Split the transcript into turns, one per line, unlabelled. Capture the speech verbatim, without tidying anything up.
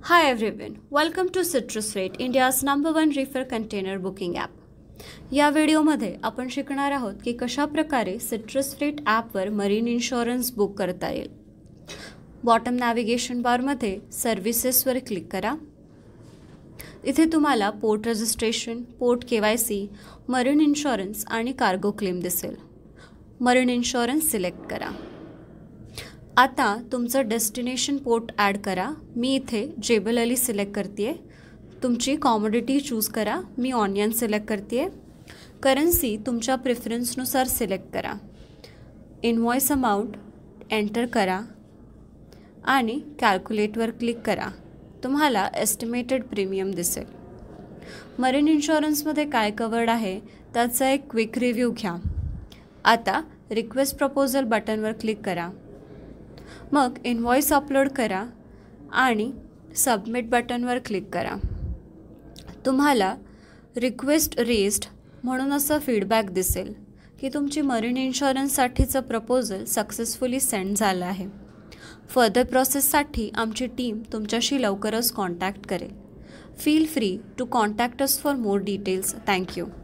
Hi everyone, welcome to Citrus Freight, India's number one reefer container booking app. या व्हिडिओमध्ये आपण शिकणार आहोत की कशा प्रकारे सिट्रस फ्रेट ॲपवर मरीन इन्शुरन्स बुक करता येईल. बॉटम नॅव्हिगेशन बारमध्ये सर्व्हिसेसवर क्लिक करा. इथे तुम्हाला port registration, port KYC, marine insurance आणि कार्गो क्लेम दिसेल. मरीन इन्शुरन्स सिलेक्ट करा. आता तुमचं डेस्टिनेशन पोर्ट ॲड करा. मी इथे जेबल अली सिलेक्ट करते आहे. तुमची कॉमोडिटी चूज करा. मी ऑनियन सिलेक्ट करते आहे. करन्सी तुमच्या प्रेफरन्सनुसार सिलेक्ट करा. इनवॉइस अमाऊंट एंटर करा आणि कॅल्क्युलेटवर क्लिक करा. तुम्हाला एस्टिमेटेड प्रीमियम दिसेल. मरीन इन्शुरन्समध्ये काय कवर्ड आहे त्याचा एक क्विक रिव्ह्यू घ्या. आता रिक्वेस्ट प्रपोजल बटनवर क्लिक करा. मग इनवॉइस अपलोड करा आणि सबमिट बटनवर क्लिक करा. तुम्हाला रिक्वेस्ट रेज्ड म्हणून असं फीडबॅक दिसेल की तुमची मरीन इन्शुरन्ससाठीचं प्रपोजल सक्सेसफुली सेंड झालं आहे. फर्दर प्रोसेससाठी आमची टीम तुमच्याशी लवकरच कॉन्टॅक्ट करेल. Feel free to contact us for more details. Thank you.